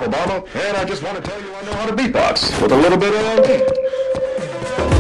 Barack Obama, and I just want to tell you I know how to beatbox with a little bit of...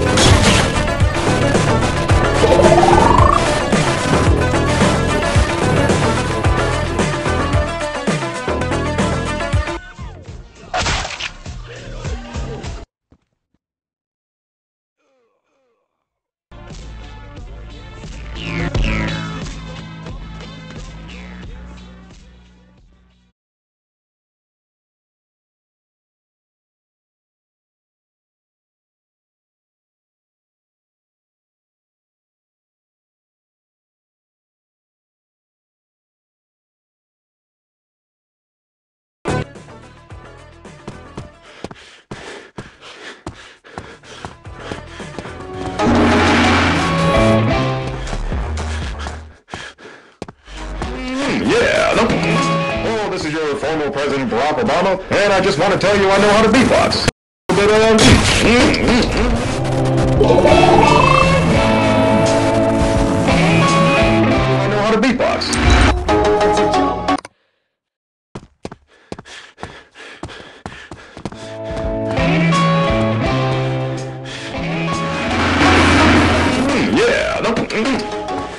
Yeah. Oh, this is your former President Barack Obama, and I just want to tell you I know how to beatbox. A little bit I know how to beatbox. Yeah.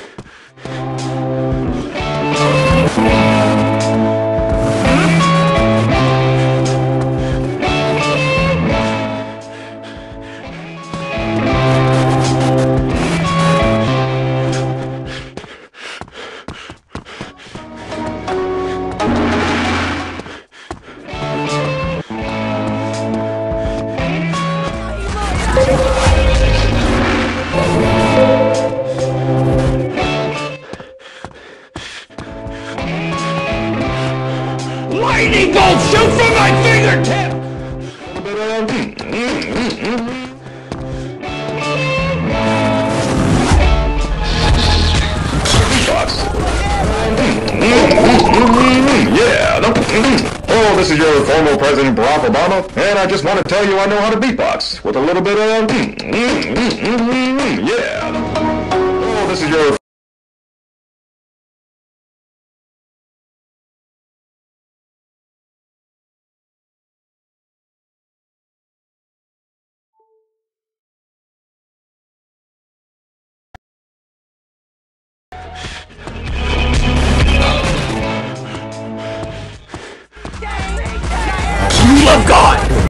Lightning bolt shoot from my fingertip! Yeah. Oh, this is your former President Barack Obama, and I just want to tell you I know how to beatbox with a little bit of... Yeah. Oh, this is your... You love God!